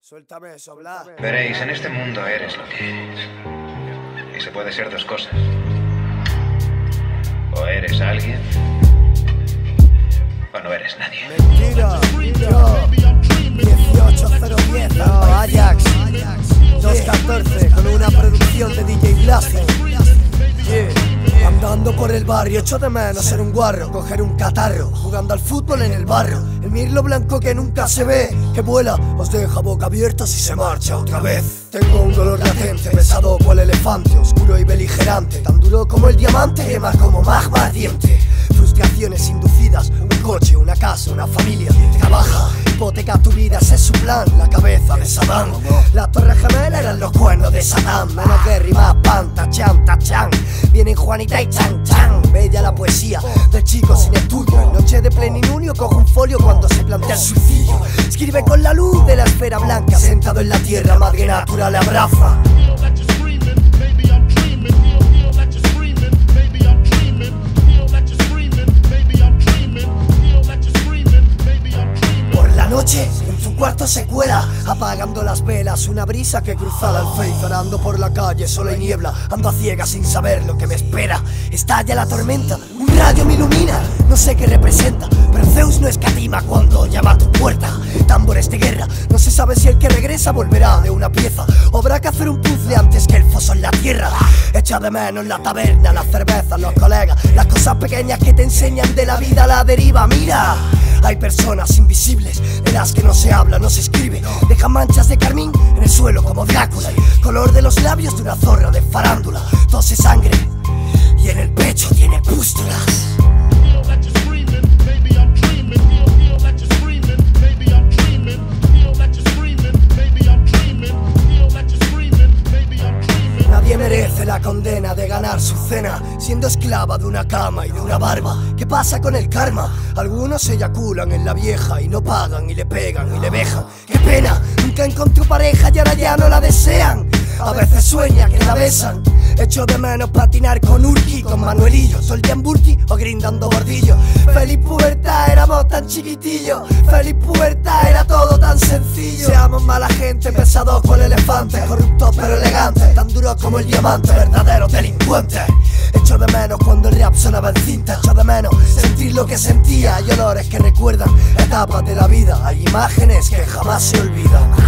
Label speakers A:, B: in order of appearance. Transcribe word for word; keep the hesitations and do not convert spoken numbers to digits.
A: Suéltame eso, bla.
B: Veréis, en este mundo eres lo que eres. Y se puede ser dos cosas. O eres alguien, o no eres nadie.
A: Mentira, yo, dieciocho cero diez, no, Ajax, dos catorce, con una producción de D J Blasio. Yeah. Andando por el barrio, echo de menos ser un guarro, coger un catarro, jugando al fútbol en el barro. El mirlo blanco que nunca se ve, que vuela, os deja boca abierta si se marcha otra vez. Tengo un dolor latente, pesado cual elefante, oscuro y beligerante, tan duro como el diamante, quema como magma ardiente. Frustraciones inducidas, un coche, una casa, una familia, trabaja, hipoteca tu vida, ese es su plan, la cabeza de Saddam. La torre gemela eran los cuernos de Saddam, menos guerra y más pan, tachan, tachan. Vienen Juanita y Chan Chan, bella la poesía del chico sin estudio. En noche de plenilunio coge un folio cuando se plantea el suicidio. Escribe con la luz de la esfera blanca, sentado en la tierra, madre natural le abraza. Noche, en tu cuarto se cuela, apagando las velas, una brisa que cruza el Alféizar. Orando por la calle, solo hay niebla, ando a ciegas sin saber lo que me espera. Estalla la tormenta, un rayo me ilumina, no sé qué representa, pero Zeus no escatima cuando llama a tu puerta. Tambores de guerra, no se sabe si el que regresa volverá de una pieza, o habrá que hacer un puzzle antes que el foso en la tierra. Echa de menos la taberna, la cerveza, los colegas, las cosas pequeñas que te enseñan de la vida a la deriva. Mira, hay personas invisibles de las que no se habla, no se escribe. Dejan manchas de carmín en el suelo como Drácula, y color de los labios de una zorra de farándula. Tose sangre y en el pecho tiene pústulas. Nadie merece la condena de ganar su cena siendo esclava de una cama y de una barba. ¿Qué pasa con el karma? Algunos se eyaculan en la vieja y no pagan y le pegan y le vejan. ¡Qué pena! Nunca encontró pareja y ahora ya no la desean. A veces sueña que la besan. Echo de menos patinar con Urki, con Manuelillo, todo el día en Burki o grindando bordillo. Feliz pubertad, éramos tan chiquitillos. Feliz pubertad, era todo tan sencillo. Seamos mala gente, pesados con elefantes, corruptos pero elegantes, tan duros como el diamante, verdaderos delincuentes. Echo de menos cuando el rap sonaba en cinta. Echo de menos sentir lo que sentía. Hay olores que recuerdan etapas de la vida. Hay imágenes que jamás se olvidan.